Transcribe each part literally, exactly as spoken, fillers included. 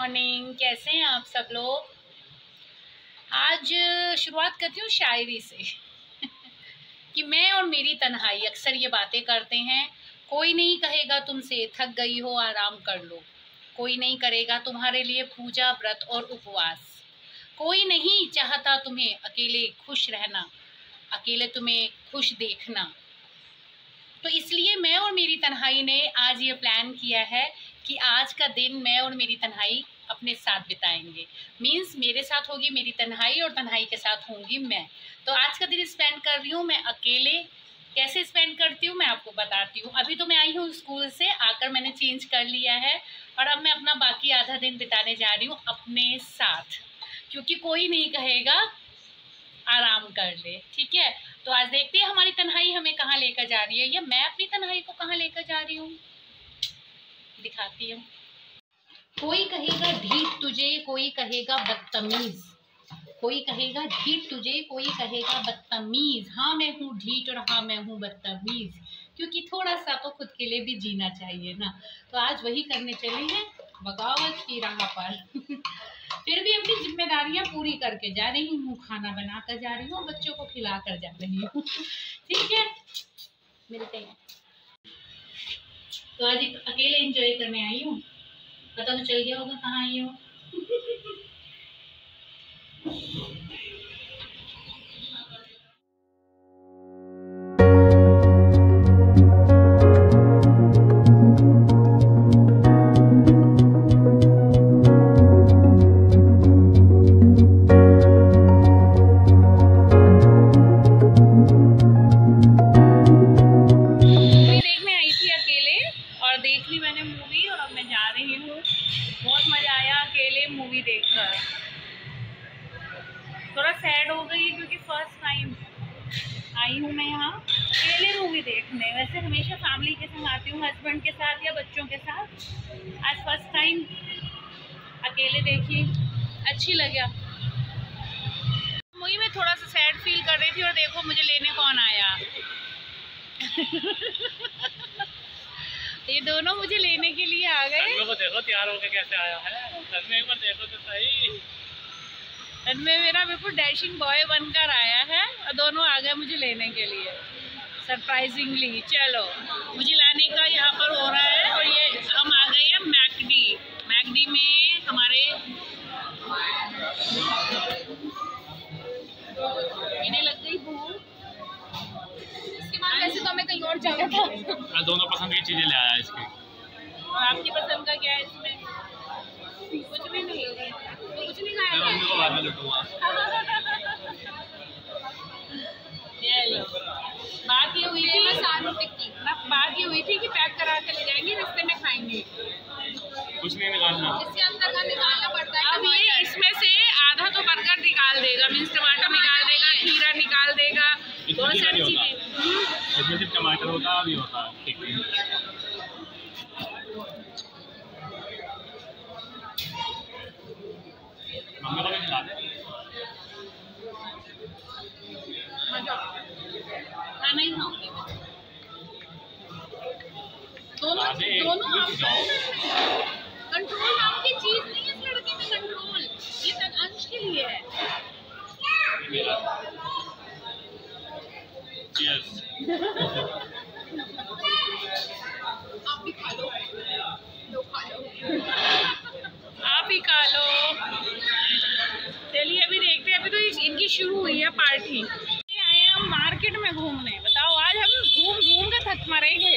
Morning. कैसे हैं आप सब लोग। आज शुरुआत करती हूँ शायरी से कि मैं और मेरी तन्हाई अक्सर ये बातें करते हैं। कोई नहीं कहेगा तुमसे थक गई हो आराम कर लो, कोई नहीं करेगा तुम्हारे लिए पूजा व्रत और उपवास, कोई नहीं चाहता तुम्हें अकेले खुश रहना, अकेले तुम्हें खुश देखना। तो इसलिए मैं और मेरी तन्हाई ने आज ये प्लान किया है कि आज का दिन मैं और मेरी तन्हाई अपने साथ बिताएंगे। मीन्स मेरे साथ होगी मेरी तन्हाई और तन्हाई के साथ होंगी मैं। तो आज का दिन स्पेंड कर रही हूँ मैं अकेले। कैसे स्पेंड करती हूँ मैं आपको बताती हूँ। अभी तो मैं आई हूँ स्कूल से, आकर मैंने चेंज कर लिया है और अब मैं अपना बाकी आधा दिन बिताने जा रही हूँ अपने साथ, क्योंकि कोई नहीं कहेगा आराम कर ले। ठीक है, तो आज देखते हैं हमारी तन्हाई हमें कहाँ लेकर जा रही है या मैं अपनी तन्हाई को कहाँ लेकर जा रही हूँ, दिखाती हूँ। कोई कहेगा ढीठ तुझे, कोई कहेगा बदतमीज, कोई कहेगा ढीठ तुझे, कोई कहेगा बदतमीज। हाँ मैं हूँ ढीठ और हाँ मैं हूँ बदतमीज, क्योंकि थोड़ा सा तो खुद के लिए भी जीना चाहिए ना। तो आज वही करने चले हैं बगावत की राह पर फिर भी अपनी जिम्मेदारियां पूरी करके जा रही हूँ। खाना बना कर जा रही हूँ, बच्चों को खिला कर जा रही हूँ। ठीक है, मिलते हैं। तो आज अकेले एंजॉय करने आई हूँ, पता तो चल गया होगा कहाँ आई हूँ। बहुत मज़ा आया अकेले मूवी देखकर। थोड़ा सैड हो गई क्योंकि फर्स्ट टाइम आई हूँ मैं यहाँ अकेले मूवी देखने। वैसे हमेशा फैमिली के संग आती हूँ, हस्बैंड के साथ या बच्चों के साथ। आज फर्स्ट टाइम अकेले देखी, अच्छी लगा। मूवी में थोड़ा सा सैड फील कर रही थी और देखो मुझे लेने कौन आया ये दोनों मुझे लेने के लिए आ गए। तन्मय को देखो तैयार होकर कैसे आया है, तन्मय एक बार देखो तो सही। तन्मय मेरा बिल्कुल डैशिंग बॉय बनकर आया है और दोनों आ गए मुझे लेने के लिए सरप्राइजिंगली। चलो मुझे लाने का यहाँ पर हो रहा है और ये हम आ गए हैं मैकडी। मैकडी में हमारे इन्हें लग गई भूख, वैसे तो हमें कहीं और जाना था। मैं दोनों पसंद की चीजें ले आया इसकी। और आपकी पसंद का क्या है इसमें? कुछ भी नहीं, तो कुछ नहीं खाया। मैं मम्मी को बाद में लूटूंगा। ये लो, बात ये हुई थी ना, बात ये हुई थी कि पैक करा के ले जाएंगे, रास्ते में खाएंगे। कुछ नहीं निकालना, इसके अंदर का निकालना पड़ता है। अब ये इसमें से आधा तो बर्गर निकाल देगा, मीन्स टमाटर निकाल देगा, खीरा निकाल देगा, बहुत सारी चीजें। इसमें सिर्फ टमाटर होता है, अभी होता है। ठीक है, मम्मी को भी खिला दे। हाँ नहीं खाऊंगी दोनों दोनों। कंट्रोल नाम की चीज नहीं है इस लड़के में, कंट्रोल ये तक अंश के लिए है। Cheers। आप भी खा लो, लो खा लो आप ही खा लो। चलिए अभी देखते हैं, अभी तो इनकी शुरू हुई है पार्टी। आए हैं हम मार्केट में घूमने। बताओ आज हम घूम घूम कर थक मरेंगे।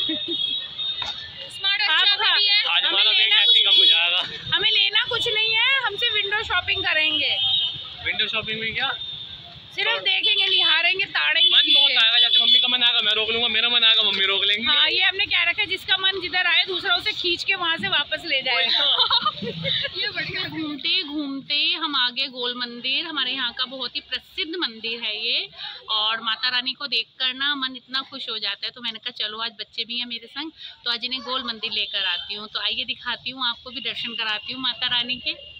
आज हमारा वेट ऐसे कम हो जाएगा। हमें लेना कुछ नहीं है, हमसे विंडो शॉपिंग करेंगे। विंडो शॉपिंग में क्या, सिर्फ देखेंगे, निहारेंगे, ताड़ेंगे। मन बहुत आएगा, जैसे मम्मी का मन आएगा मैं रोक लूंगा, मेरा मन आएगा मम्मी रोक लेंगी। हाँ ये हमने क्या रखा है, जिसका मन जिधर आए दूसरा उसे खींच के वहाँ से वापस ले जाएगा। ये बढ़िया। घूमते घूमते हम आगे गोल मंदिर, हमारे यहाँ का बहुत ही प्रसिद्ध मंदिर है ये, और माता रानी को देख कर ना मन इतना खुश हो जाता है। तो मैंने कहा चलो आज बच्चे भी हैं मेरे संग, तो आज इन्हें गोल मंदिर लेकर आती हूँ। तो आइए दिखाती हूँ, आपको भी दर्शन कराती हूँ माता रानी के।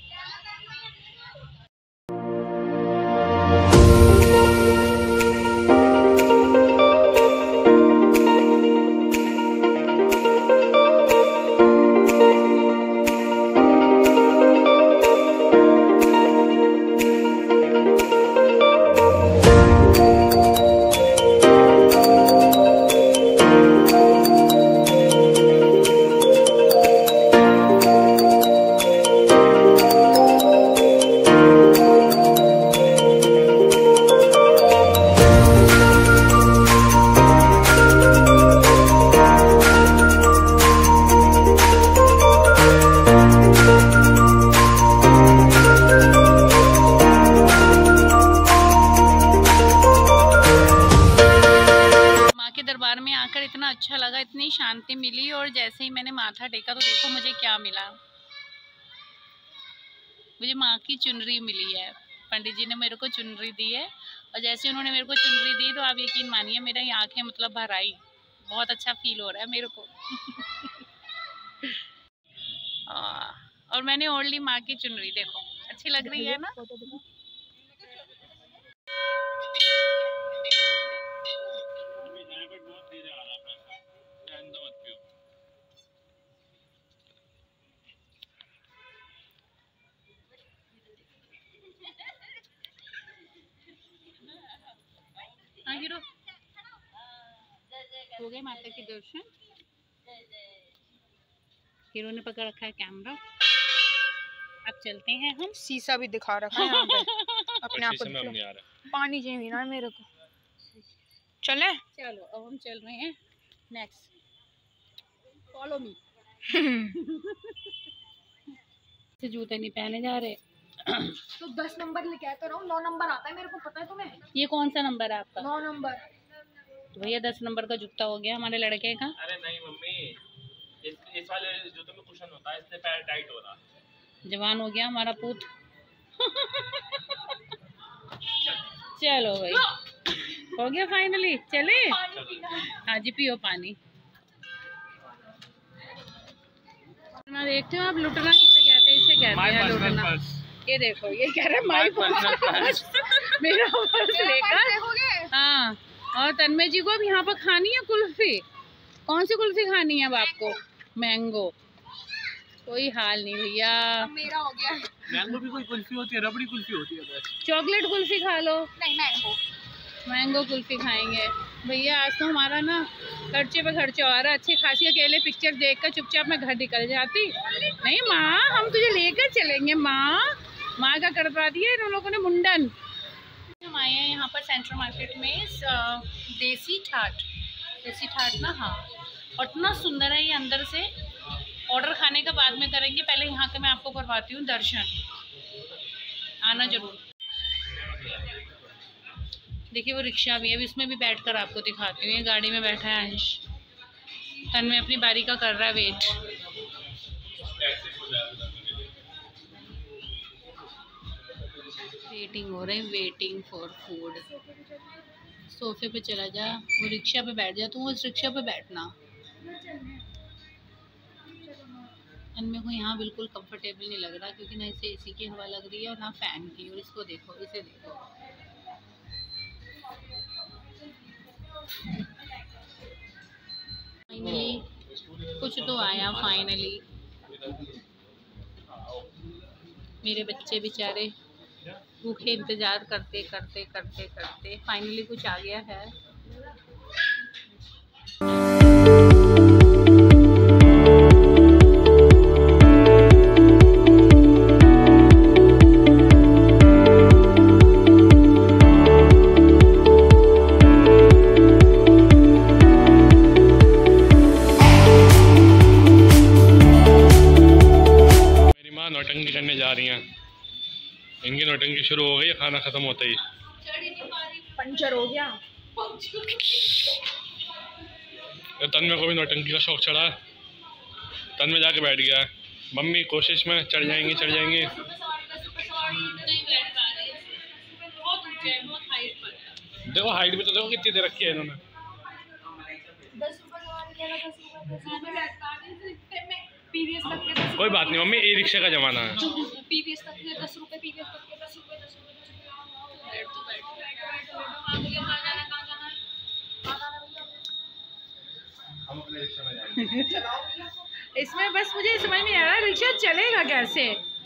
इतना अच्छा लगा, इतनी शांति मिली। और जैसे ही मैंने माथा टेका तो देखो मुझे क्या मिला, मुझे माँ की चुनरी मिली है। पंडित जी ने मेरे को चुनरी दी है और जैसे उन्होंने मेरे को चुनरी दी तो आप यकीन मानिए मेरी आंखें मतलब भर आई। बहुत अच्छा फील हो रहा है मेरे को। और मैंने ओढ़ ली माँ की चुनरी, देखो अच्छी लग रही है ना। हाँ हीरो, हो गए माता के दर्शन। हीरो ने पकड़ रखा है कैमरा। अब चलते हैं हम। शीशा भी दिखा रखा है यहाँ पे। अपने आप को पानी चाहिए ना मेरे को। चले चलो अब हम चल रहे हैं नेक्स्ट, फॉलो मी। से जूते नहीं पहने जा रहे तो दस नंबर लेके आया तो रहा हूँ, नौ नंबर आता है मेरे को, पता है तुम्हें? ये कौन सा नंबर है आपका? नौ नंबर। तो भैया दस नंबर का जूता हो गया हमारे लड़के का। अरे नहीं मम्मी, इस, इस वाले जूते में कुशन होता है, इसलिए पैर टाइट हो रहा। जवान हो गया हमारा पूत। चलो भाई हो गया फाइनली, चले। हाँ जी पियो पानी। लुटना देखते हो आप? लुटना किसे कहते हैं? इसे कहते हैं लुटना। ये देखो ये कह रहे माई पर्स, मेरा पर्स लेकर। हाँ और तन्मय जी को अब यहाँ पर खानी है कुल्फी। कौन सी कुल्फी खानी है अब आपको? मैंगो। कोई हाल नहीं भैया, मेरा हो गया। मैंगो भी कोई कुल्फी होती है, रबड़ी कुल्फी होती है बस। चॉकलेट कुल्फी खा लो। नहीं मैंगो, मैंगो कुल्फी खाएंगे भैया। आज तो हमारा ना खर्चे पे खर्चा हो रहा है। अच्छी खासी अकेले पिक्चर देखकर चुपचाप मैं घर निकल जाती। नहीं माँ हम तुझे लेकर चलेंगे। माँ माँ का करवा दिया इन लोगों ने मुंडन। हम आए हैं यहाँ पर सेंट्रल मार्केट में देसी ठाट। देसी ठाट ना, हाँ, और इतना सुंदर है ये अंदर से। ऑर्डर खाने का बाद में करेंगे, पहले यहाँ के मैं आपको करवाती हूँ दर्शन। आना जरूर। देखिए वो रिक्शा भी है, अभी इसमें भी बैठकर आपको दिखाती हूँ। ये गाड़ी में बैठा है अंश, तन्मय अपनी बारी का कर रहा है वेट। वेटिंग हो रही, वेटिंग फॉर फूड। सोफे पे चला जा, वो रिक्शा पे बैठ जा। तू उस रिक्शा पे बैठना। तन्मय को यहाँ बिल्कुल कंफर्टेबल नहीं लग रहा क्योंकि ना इसे एसी की हवा लग रही है और ना फैन की। और इसको देखो, इसे देखो। फाइनली कुछ तो आया। फाइनली मेरे बच्चे बेचारे भूखे इंतजार करते करते करते करते फाइनली कुछ आ गया है। नौटंकी करने जा रही हैं। इनकी नौटंकी शुरू हो गई, खाना खत्म होता ही पंचर हो गया। तन्मय को भी नौटंकी का शौक चढ़ा। तन्मय जाके बैठ गया है। मम्मी कोशिश में चढ़ जाएंगी चढ़ जाएंगी देखो हाइट भी तो देखो कितनी दे रखी है इन्होंने। कोई बात नहीं मम्मी, ई रिक्शा का जमाना है। पीवीएस तक के दस रुपए, पीवीएस तक के दस रुपए, दस रुपए, बैठ तो बैठ। हम अपने रिक्शा में जाएंगे। इसमें बस मुझे समझ नहीं आ रहा रिक्शा चलेगा कैसे।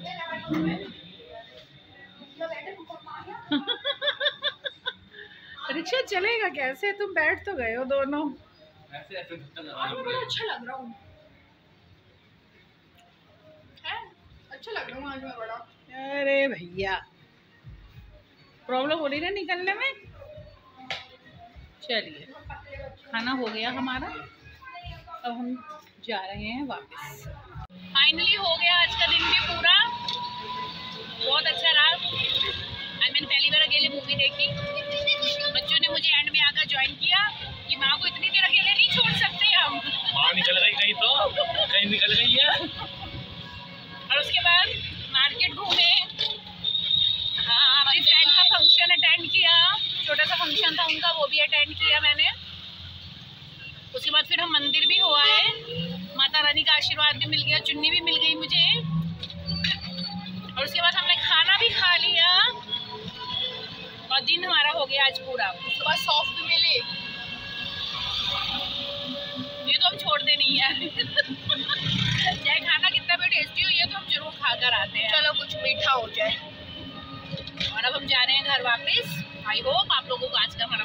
रिक्शा चलेगा कैसे? तुम बैठ तो गए हो दोनों। ऐसे ऐसे बड़ा अच्छा लग रहा हूँ, अच्छा लग रहा हूँ आज मैं बड़ा। अरे भैया प्रॉब्लम हो रही ना निकलने में। चलिए खाना हो गया हमारा, अब हम जा रहे हैं वापस। फाइनली हो गया आज का दिन भी पूरा। बहुत अच्छा रहा। आज मैंने पहली बार अकेले मूवी देखी। बच्चों ने मुझे एंड में आकर ज्वाइन किया कि माँ को इतनी देर अकेले नहीं छोड़ सकते। कहाँ निकल गई, कहीं तो कहीं निकल गई है। और उसके बाद मार्केट घूमे, हाँ अपनी फ्रेंड का फंक्शन अटेंड किया, छोटा सा फंक्शन था उनका, वो भी अटेंड किया मैंने। उसके बाद फिर हम मंदिर भी हो आए, माता रानी का आशीर्वाद भी मिल गया, चुन्नी भी मिल गई मुझे। और उसके बाद हमने खाना भी खा लिया और दिन हमारा हो गया आज पूरा। उसके बाद सॉफ्ट भी मिले, ये तो हम छोड़ते नहीं है। चाहे खाना कितना भी टेस्टी हो, ये तो हम जरूर खा कर आते हैं। चलो कुछ मीठा हो जाए। और अब हम जा रहे हैं घर वापस। आई होप आप लोगों को आज का हमारा